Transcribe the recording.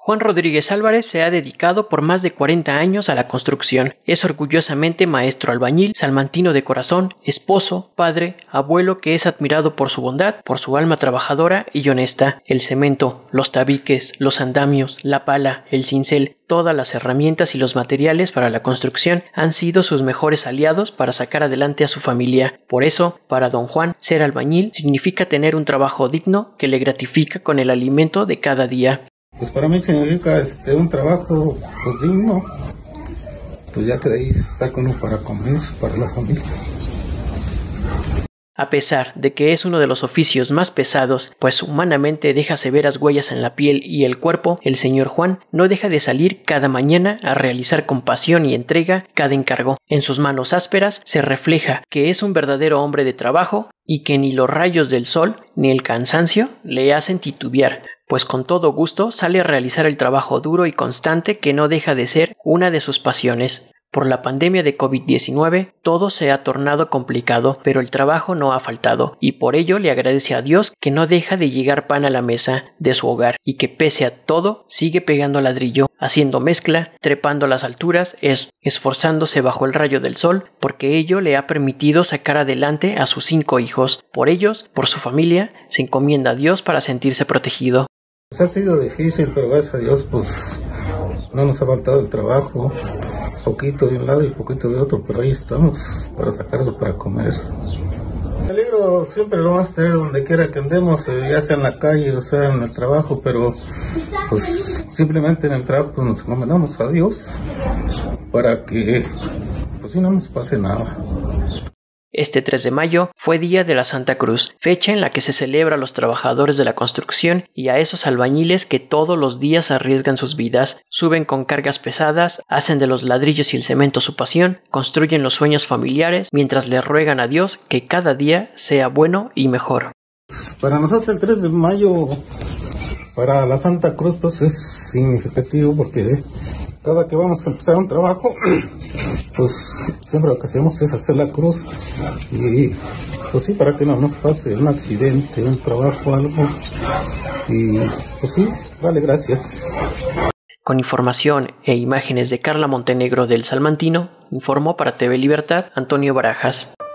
Juan Rodríguez Álvarez se ha dedicado por más de 40 años a la construcción. Es orgullosamente maestro albañil, salmantino de corazón, esposo, padre, abuelo que es admirado por su bondad, por su alma trabajadora y honesta. El cemento, los tabiques, los andamios, la pala, el cincel, todas las herramientas y los materiales para la construcción han sido sus mejores aliados para sacar adelante a su familia. Por eso, para don Juan, ser albañil significa tener un trabajo digno que le gratifica con el alimento de cada día. Pues para mí significa un trabajo pues digno, pues ya que de ahí saca uno para comer, para la familia. A pesar de que es uno de los oficios más pesados, pues humanamente deja severas huellas en la piel y el cuerpo, el señor Juan no deja de salir cada mañana a realizar con pasión y entrega cada encargo. En sus manos ásperas se refleja que es un verdadero hombre de trabajo y que ni los rayos del sol ni el cansancio le hacen titubear, pues con todo gusto sale a realizar el trabajo duro y constante que no deja de ser una de sus pasiones. Por la pandemia de COVID-19, todo se ha tornado complicado, pero el trabajo no ha faltado, y por ello le agradece a Dios que no deja de llegar pan a la mesa de su hogar, y que pese a todo, sigue pegando ladrillo, haciendo mezcla, trepando las alturas, esforzándose bajo el rayo del sol, porque ello le ha permitido sacar adelante a sus 5 hijos. Por ellos, por su familia, se encomienda a Dios para sentirse protegido. Pues ha sido difícil, pero gracias a Dios, pues no nos ha faltado el trabajo. Poquito de un lado y poquito de otro, pero ahí estamos para sacarlo para comer. El peligro siempre lo vamos a tener donde quiera que andemos, ya sea en la calle o sea en el trabajo, pero pues simplemente en el trabajo pues nos encomendamos a Dios para que pues no nos pase nada. Este 3 de mayo fue Día de la Santa Cruz, fecha en la que se celebra a los trabajadores de la construcción y a esos albañiles que todos los días arriesgan sus vidas, suben con cargas pesadas, hacen de los ladrillos y el cemento su pasión, construyen los sueños familiares mientras le ruegan a Dios que cada día sea bueno y mejor. Para nosotros el 3 de mayo, para la Santa Cruz, pues es significativo porque cada que vamos a empezar un trabajo, pues siempre lo que hacemos es hacer la cruz y pues sí, para que no nos pase un accidente, un trabajo, algo, y pues sí, dale gracias. Con información e imágenes de Carla Montenegro del Salmantino, informó para TV Libertad Antonio Barajas.